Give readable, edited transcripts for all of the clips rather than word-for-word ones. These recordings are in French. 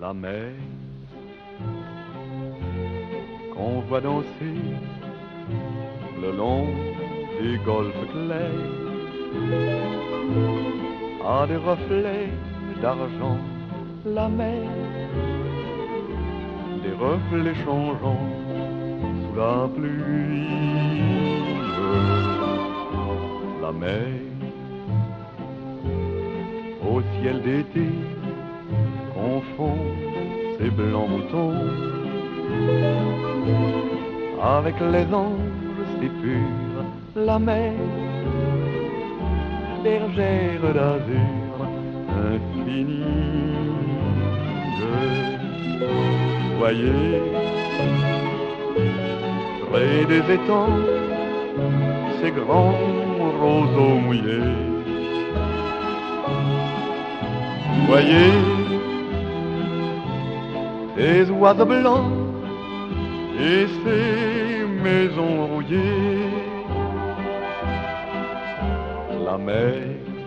la mer qu'on voit danser le long des golfes clairs a des reflets d'argent, la mer, des reflets changeants sous la pluie. La mer au ciel d'été confond ses blancs moutons avec les anges si purs. La mer, bergère d'azur infinie. Voyez, près des étangs, ces grands roseaux mouillés. Voyez, ces oiseaux blancs et ces maisons rouillées. La mer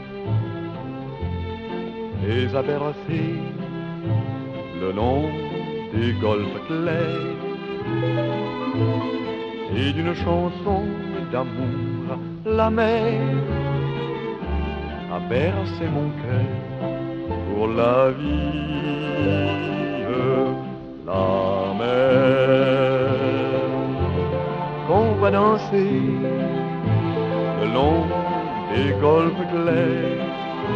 les a bercés le long des golfes clairs et d'une chanson d'amour. La mer a bercé mon cœur pour la vie. La mer qu'on voit danser le long des golfes clairs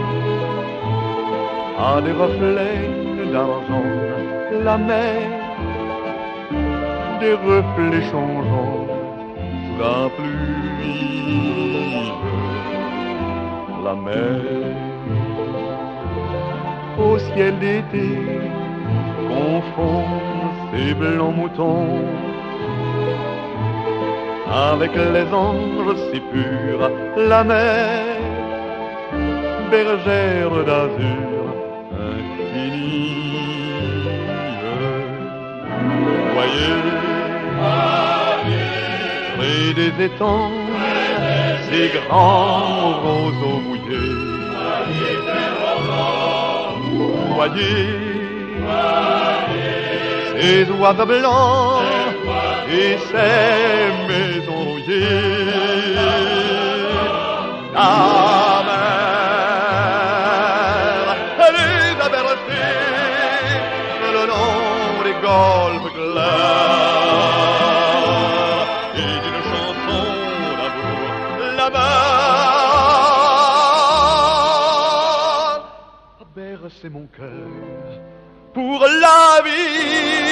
a des reflets d'argent. La mer, des reflets changeants sous la pluie. La mer au ciel d'été confond ses blancs moutons avec les anges si purs. La mer, bergère d'azur infinie. Voyez, près des étangs, ces grands roseaux mouillés. Voyez, ces oiseaux blancs et ces maisons rouillées. La mer, elle les a bercés le long des golfes clairs et d'une chanson d'amour. La mer a bercé mon cœur pour la vie.